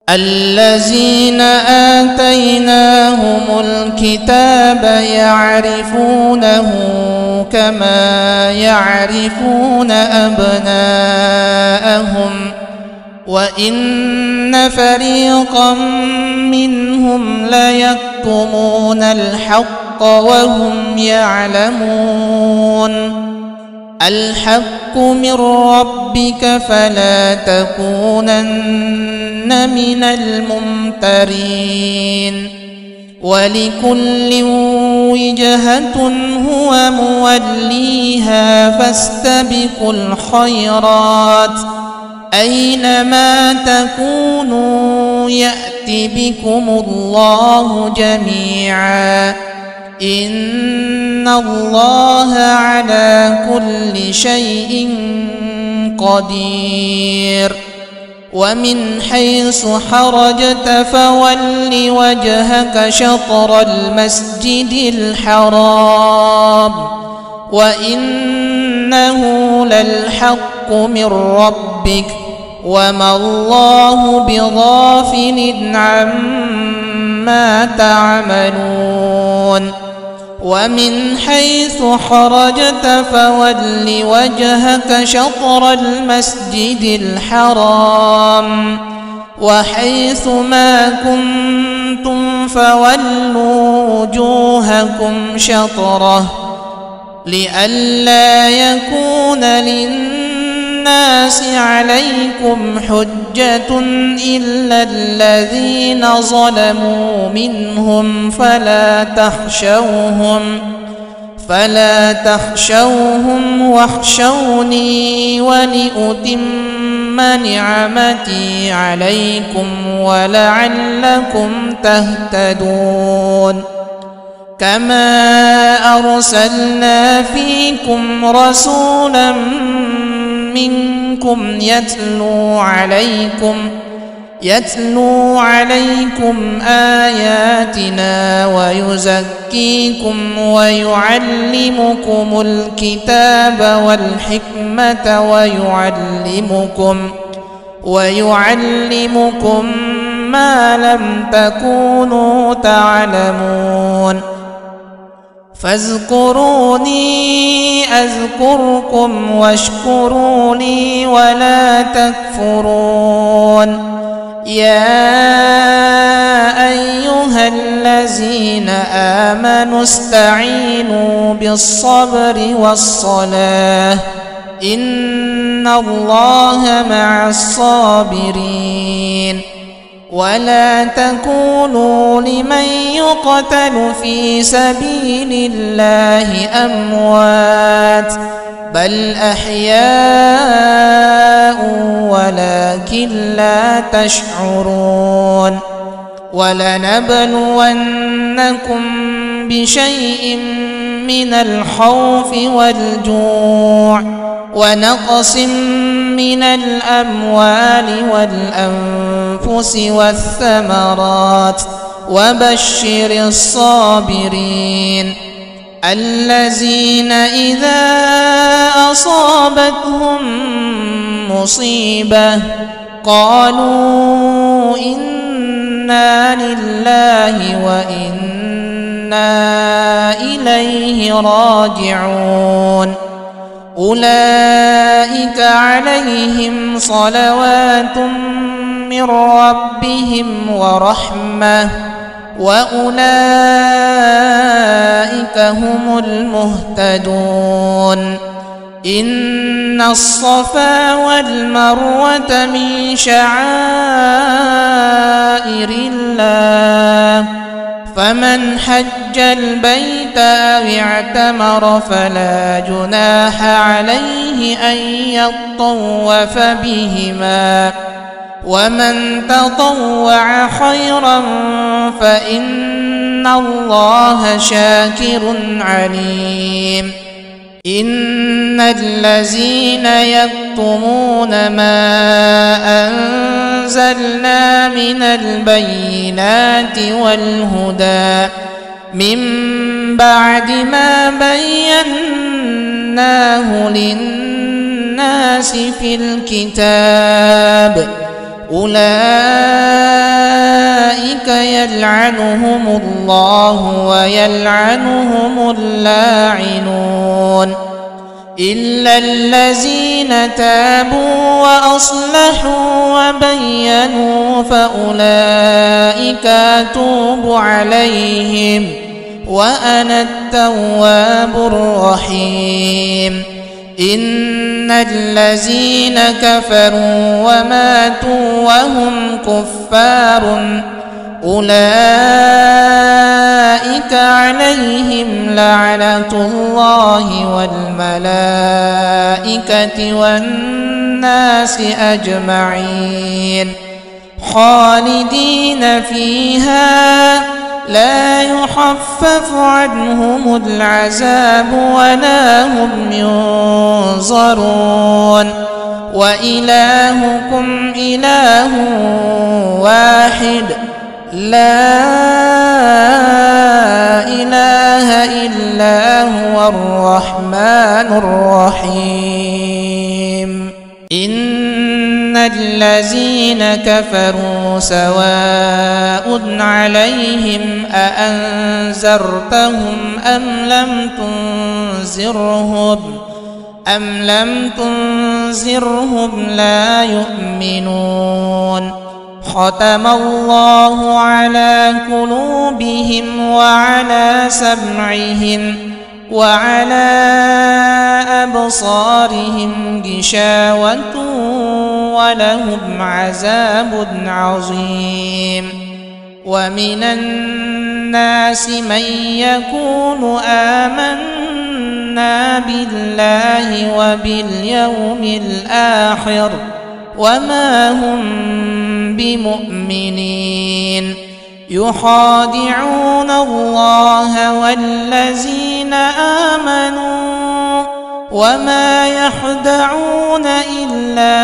الذين آتيناهم الكتاب يعرفونه كما يعرفون أبناءهم وإن فريقا منهم ليكتمون الحق وهم يعلمون. الحق من ربك فلا تكونن من الممترين. ولكل وجهة هو موليها فاستبقوا الخيرات أينما تكونوا يأت بكم الله جميعا إن الله على كل شيء قدير. ومن حيث خرجت فول وجهك شطر المسجد الحرام وإنه للحق من ربك وما الله بغافل عما تعملون. ومن حيث خرجت فول وجهك شطر المسجد الحرام وحيث ما كنتم فولوا وجوهكم شطره لئلا يكون للناس عليكم حجة إلا الذين ظلموا منهم فلا تخشوهم واخشوني ولأتم نعمتي عليكم ولعلكم تهتدون. كما أرسلنا فيكم رسولا منكم يتلو عليكم آياتنا ويزكيكم ويعلمكم الكتاب والحكمة ويعلمكم ما لم تكونوا تعلمون. فاذكروني أذكركم واشكروا لي ولا تكفرون. يا أيها الذين آمنوا استعينوا بالصبر والصلاة إن الله مع الصابرين. ولا تكونوا لمن يقتل في سبيل الله أموات بل أحياء ولكن لا تشعرون. ولنبلونكم بشيء من الخوف والجوع ونقص من الأموال والأنفس والثمرات وبشر الصابرين الذين إذا أصابتهم مصيبة قالوا إنا لله وإنا إليه راجعون. أولئك عليهم صلوات من ربهم ورحمة وأولئك هم المهتدون. إن الصفا والمروة من شعائر الله فمن حج البيت أو اعتمر فلا جناح عليه أن يطوف بهما ومن تطوع خيرا فإن الله شاكر عليم. إن الذين يكتمون ما أنزلنا من البينات والهدى من بعد ما بيناه للناس في الكتاب أولئك الله ويلعنهم اللاعنون إلا الذين تابوا وأصلحوا وبينوا فأولئك أتوب عليهم وأنا التواب الرحيم إن الذين كفروا وماتوا وهم كفار أولئك عليهم لعنة الله والملائكة والناس أجمعين خالدين فيها لا يخفف عنهم العذاب ولا هم ينظرون وإلهكم إله واحد لا إله إلا هو الرحمن الرحيم إن الذين كفروا سواء عليهم أأنذرتهم أم لم تنذرهم لا يؤمنون ختم الله على قلوبهم وعلى سمعهم وعلى أبصارهم غشاوة ولهم عذاب عظيم ومن الناس من يقول آمنا بالله وباليوم الآخر وما هم بمؤمنين يخادعون الله والذين آمنوا وما يخدعون إلا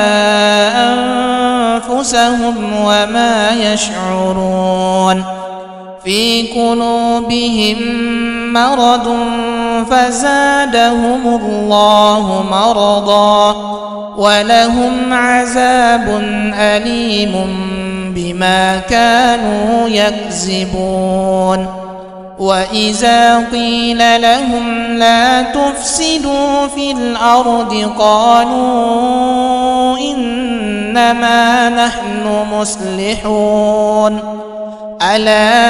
أنفسهم وما يشعرون في قلوبهم مرض فزادهم الله مرضا ولهم عذاب أليم بما كانوا يكذبون وإذا قيل لهم لا تفسدوا في الأرض قالوا إنما نحن مصلحون ألا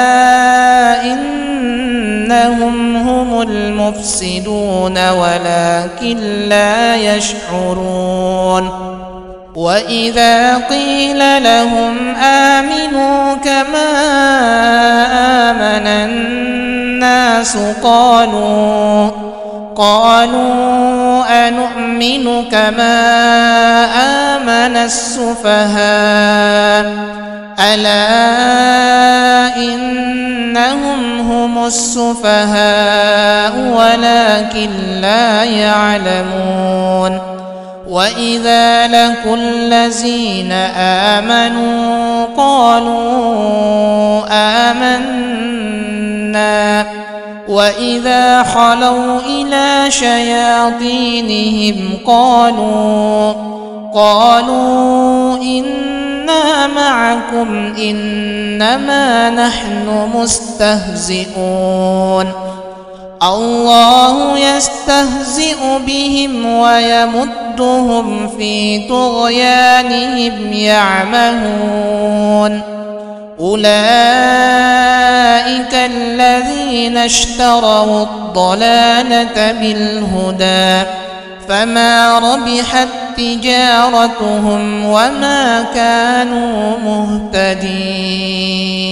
إنهم هم المفسدون ولكن لا يشعرون وإذا قيل لهم آمنوا كما آمن الناس قالوا أنؤمن كما آمن السفهاء ألا إنهم هم السفهاء ولكن لا يعلمون وإذا لقوا الذين آمنوا قالوا آمنا وإذا خلوا إلى شياطينهم قالوا إنا معكم إنما نحن مستهزئون الله يستهزئ بهم ويمدهم في طغيانهم يعمهون أولئك الذين اشتروا الضلالة بالهدى فما ربحت تجارتهم وما كانوا مهتدين.